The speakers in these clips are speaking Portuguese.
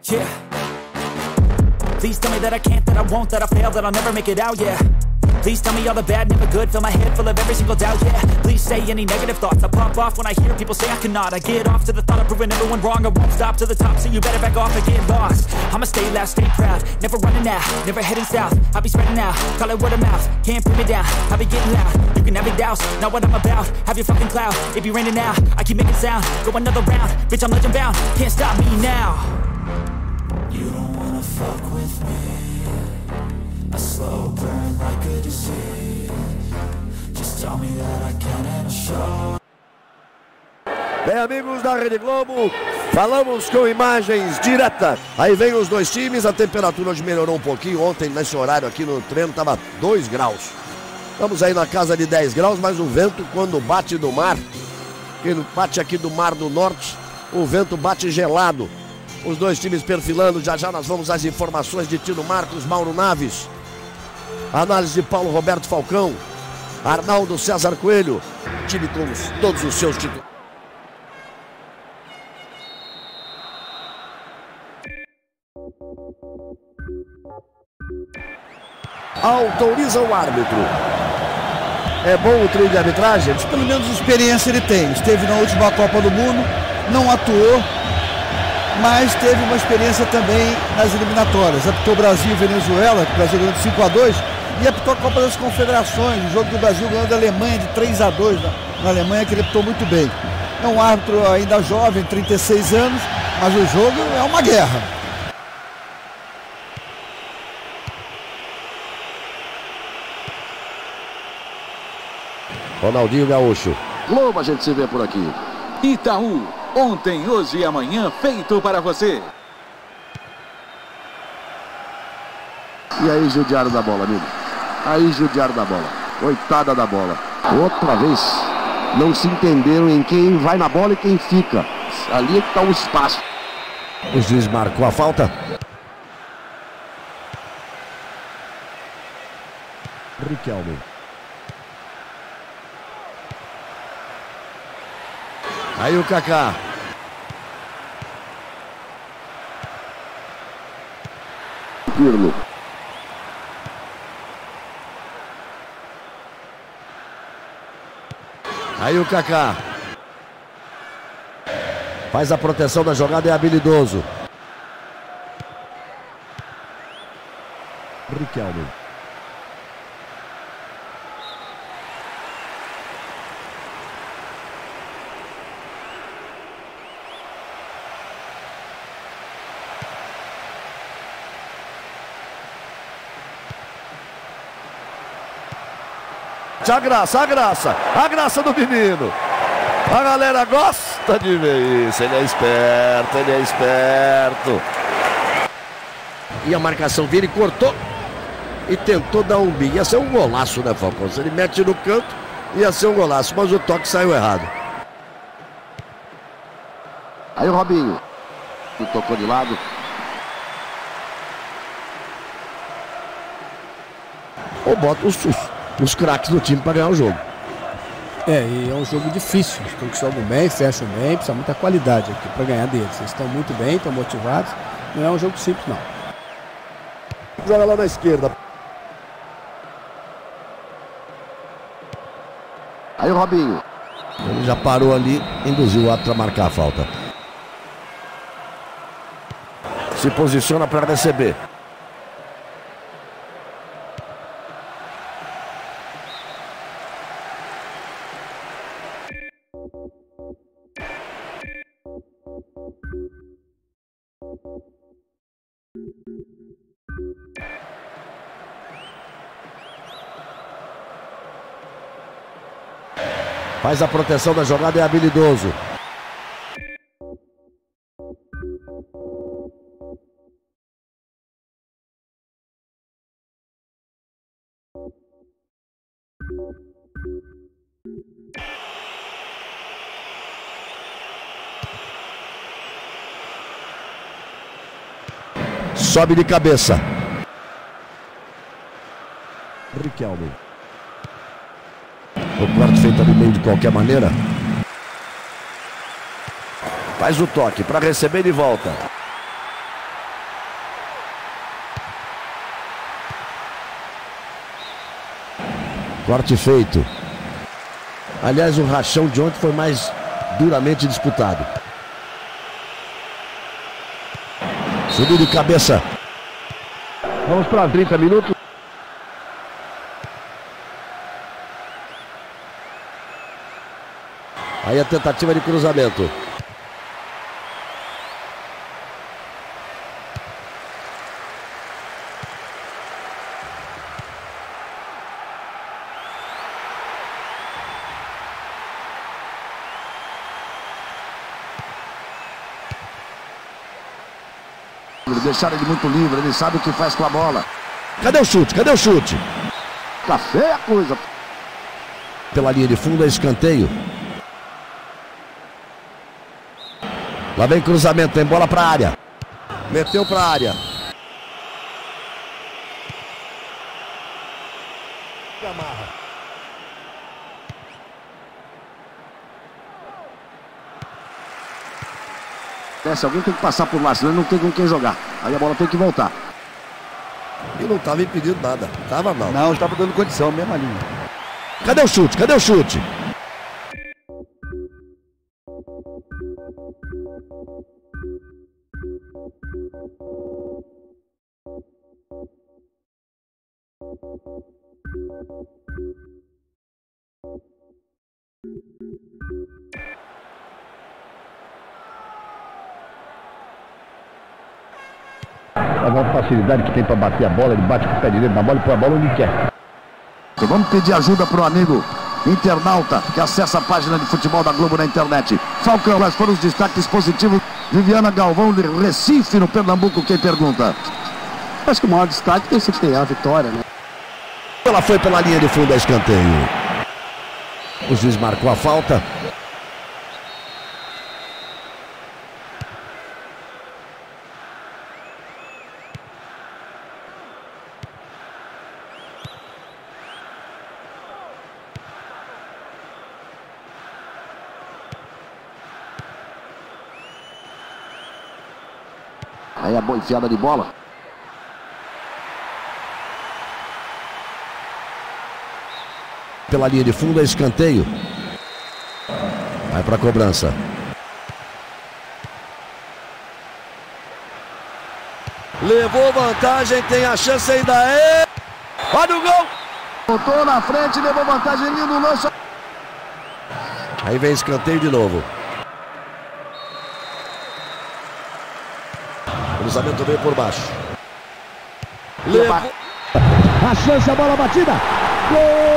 Yeah. Please tell me that I can't, that I won't, that I fail, that I'll never make it out, yeah. Please tell me all the bad, never good, fill my head full of every single doubt, yeah. Please say any negative thoughts, I pop off when I hear people say I cannot. I get off to the thought of proving everyone wrong, I won't stop to the top, so you better back off and get lost. I'ma stay loud, stay proud, never running out, never heading south. I'll be spreading out, call it word of mouth, can't put me down, I'll be getting loud. You can have your doubts, not what I'm about, have your fucking clout. It be raining now, I keep making sound, go another round, bitch I'm legend bound, can't stop me now. You don't wanna fuck with me, a slow burn like a disease. Just tell me that I can and show. Bem, amigos da Rede Globo, falamos com imagens diretas. Aí vem os dois times, a temperatura hoje melhorou um pouquinho. Ontem, nesse horário aqui no treino, estava 2 graus. Estamos aí na casa de 10 graus, mas o vento, quando bate do mar, que bate aqui do Mar do Norte, o vento bate gelado. Os dois times perfilando, já já nós vamos às informações de Tino Marcos, Mauro Naves. Análise de Paulo Roberto Falcão, Arnaldo César Coelho, time com todos os seus títulos. Autoriza o árbitro. É bom o trio de arbitragem? Pelo menos experiência ele tem. Esteve na última Copa do Mundo, não atuou, mas teve uma experiência também nas eliminatórias. Apitou Brasil e Venezuela, que o Brasil ganhou de 5-2, e apitou a Copa das Confederações, o jogo do Brasil ganhou da Alemanha de 3-2 na Alemanha, que ele apitou muito bem. É um árbitro ainda jovem, 36 anos, mas o jogo é uma guerra. Ronaldinho Gaúcho. Globo, a gente se vê por aqui. Itaú, ontem, hoje e amanhã, feito para você. E aí, judiaram da bola, amigo. Aí, judiaram da bola. Coitada da bola. Outra vez, não se entenderam em quem vai na bola e quem fica. Ali é que está o espaço. O juiz marcou a falta. Riquelme. Aí o Kaká. Pirlo. Aí o Kaká. Faz a proteção da jogada, é habilidoso. Riquelme. A graça do menino. A galera gosta de ver isso. Ele é esperto. E a marcação vira e cortou. E tentou dar um bico. Ia ser um golaço, né, Falcão? Se ele mete no canto, ia ser um golaço. Mas o toque saiu errado. Aí o Robinho. Tocou de lado. Ou bota os craques do time para ganhar o jogo. E é um jogo difícil. Os que jogam bem, fecham bem, precisa muita qualidade aqui para ganhar deles. Eles estão muito bem, estão motivados. Não é um jogo simples, não. Joga lá na esquerda. Aí o Robinho. Ele já parou ali, induziu o árbitro a marcar a falta. Se posiciona para receber. Faz a proteção da jogada, é habilidoso. Sobe de cabeça. Riquelme. O quarto feito ali meio de qualquer maneira. Faz o toque para receber de volta. Corte feito. Aliás, o rachão de ontem foi mais duramente disputado. Subiu de cabeça. Vamos para 30 minutos. Aí a tentativa de cruzamento. Deixaram ele muito livre, ele sabe o que faz com a bola. Cadê o chute? Cadê o chute? Tá feia a coisa. Pela linha de fundo é escanteio. Lá vem cruzamento, tem bola para a área. Meteu para a área. Se alguém tem que passar por lá, senão ele não tem com quem jogar. Aí a bola tem que voltar. E não estava impedindo nada. Tava não. Não, estava dando condição, mesma linha. Cadê o chute? Cadê o chute? A facilidade que tem para bater a bola, ele bate com o pé direito na bola e põe a bola onde quer. E vamos pedir ajuda para o amigo internauta que acessa a página de futebol da Globo na internet. Falcão, quais foram os destaques positivos? Viviana Galvão de Recife, no Pernambuco, quem pergunta? Acho que o maior destaque tem sido a vitória, né? Ela foi pela linha de fundo a escanteio. O juiz marcou a falta. Aí a boa enfiada de bola. Pela linha de fundo é escanteio. Vai para a cobrança. Levou vantagem, tem a chance ainda. Olha o gol! Botou na frente, levou vantagem, lindo lance. Aí vem escanteio de novo. Cruzamento veio por baixo. Levou. A chance, a bola batida. Gol!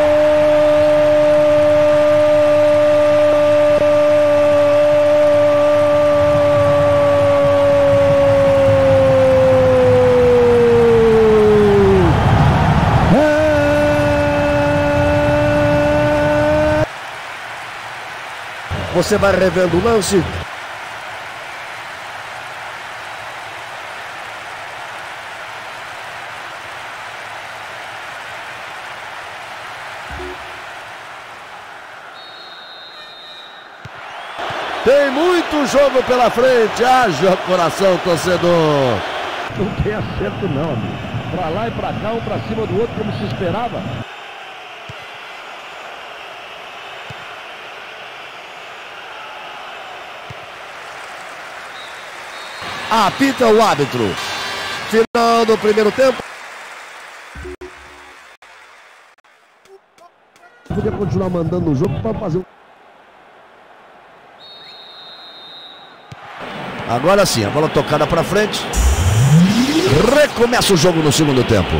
Você vai revendo o lance. Tem muito jogo pela frente. Haja coração, torcedor. Não tem acerto não, amigo. Pra lá e pra cá, um pra cima do outro, como se esperava. Apita o árbitro. Final do primeiro tempo. Podia continuar mandando o jogo para fazer. Agora sim, a bola tocada para frente. Recomeça o jogo no segundo tempo.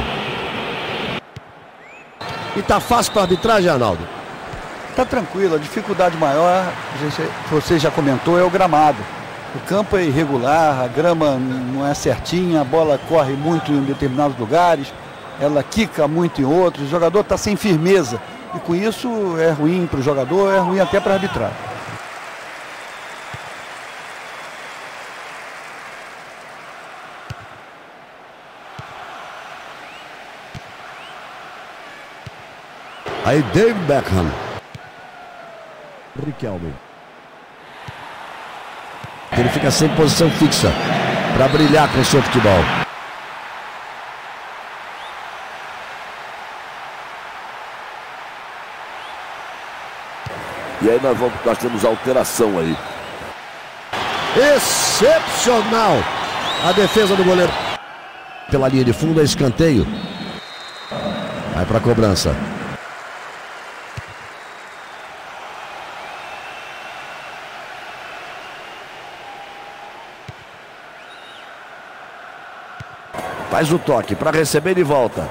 E tá fácil para a arbitragem, Arnaldo? Tá tranquilo, a dificuldade maior, você já comentou, é o gramado. O campo é irregular, a grama não é certinha, a bola corre muito em determinados lugares, ela quica muito em outros, o jogador está sem firmeza. E com isso é ruim para o jogador, é ruim até para arbitrar. Aí David Beckham. Riquelme. Ele fica sem posição fixa para brilhar com o seu futebol. E aí nós temos alteração aí. Excepcional a defesa do goleiro. Pela linha de fundo é escanteio. Vai para a cobrança. Faz o toque para receber de volta.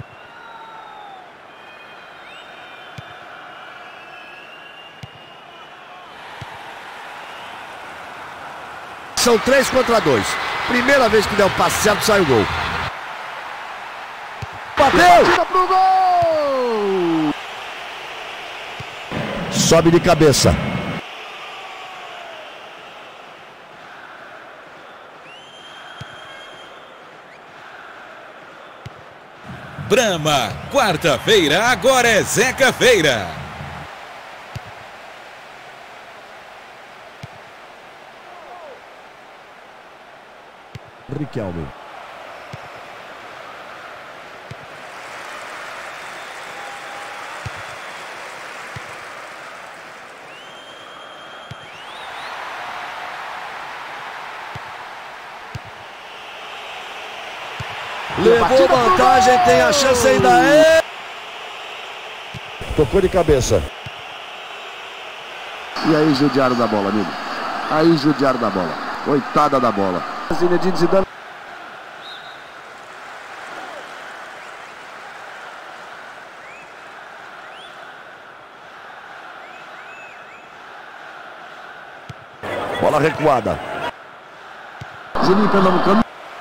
São 3 contra 2. Primeira vez que der o passe certo, sai o gol. Bateu! Pro gol! Sobe de cabeça. Brahma, quarta-feira, agora é Zeca Feira. Riquelme. Levou vantagem, tem a chance ainda. Tocou de cabeça. E aí judiaram da bola, amigo. Aí judiaram da bola. Coitada da bola. Zinedine Zidane. Bola recuada. Juninho Pernambucano.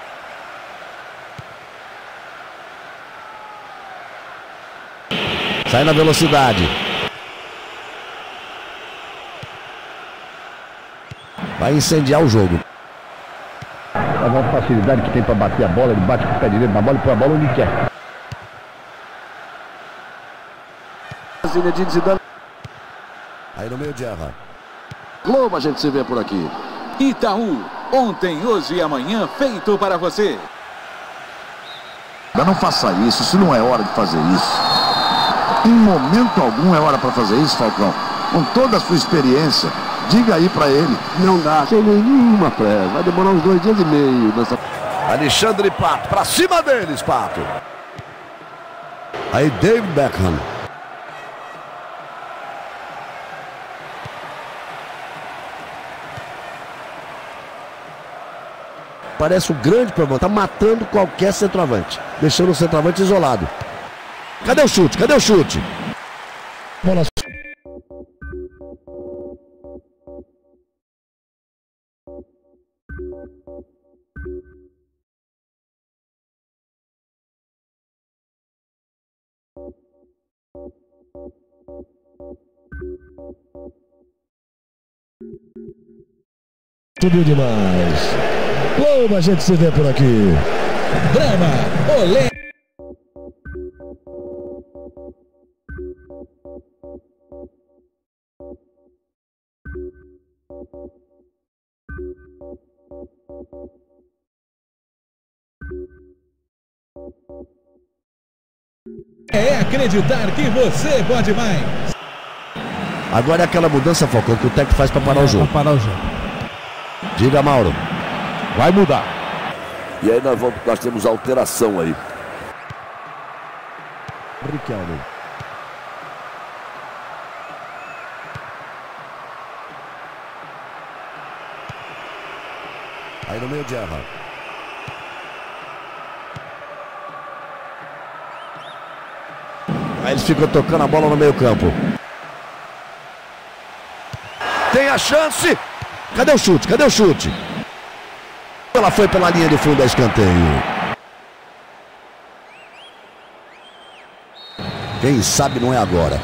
Sai na velocidade. Vai incendiar o jogo. A facilidade que tem para bater a bola, ele bate com o pé direito na bola e põe a bola onde quer. Zinedine Zidane. Aí no meio de erra. Globo, a gente se vê por aqui. Itaú, ontem, hoje e amanhã, feito para você. Mas não faça isso não é hora de fazer isso. Em momento algum é hora para fazer isso, Falcão. Com toda a sua experiência, diga aí para ele. Não dá, sem nenhuma pressa. Vai demorar uns 2 dias e meio nessa... Alexandre Pato, pra cima deles, Pato. Aí David Beckham. Parece um grande problema, tá matando qualquer centroavante, deixando o centroavante isolado. Cadê o chute? Cadê o chute? Bola. Subiu demais. Globo, a gente se vê por aqui. Brahma, olé. É acreditar que você pode mais. Agora é aquela mudança, Falcão, que o técnico faz para parar o jogo. Para parar o jogo. Diga, Mauro. Vai mudar. E aí nós temos alteração aí. Riquelme. Aí no meio de erra. Aí eles ficam tocando a bola no meio campo. Tem a chance. Cadê o chute? Cadê o chute? Ela foi pela linha de fundo, a escanteio. Quem sabe não é agora.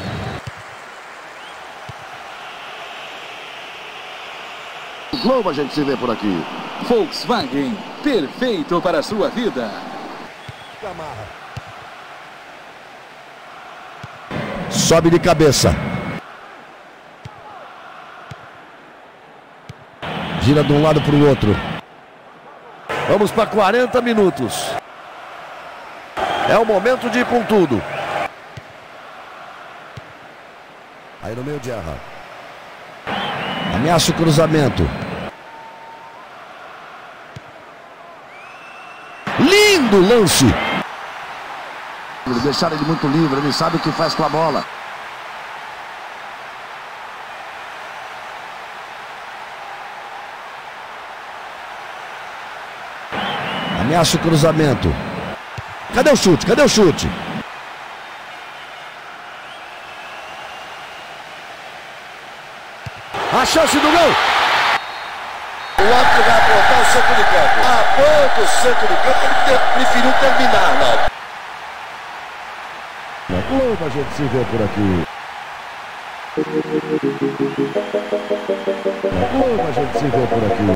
Globo, a gente se vê por aqui. Volkswagen, perfeito para a sua vida. Sobe de cabeça. Gira de um lado para o outro. Vamos para 40 minutos. É o momento de ir com tudo. Aí no meio de erra. Ameaça o cruzamento. Lindo lance. Deixaram ele muito livre, ele sabe o que faz com a bola. Ameaça o cruzamento. Cadê o chute? Cadê o chute? A chance do gol. O árbitro vai apontar o centro de campo. Aponta o centro de campo. Ele preferiu terminar, não. Na Globo a gente se vê por aqui. Na Globo a gente se vê por aqui.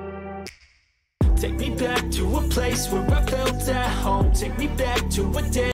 Take me back to a place where I felt at home. Take me back to a day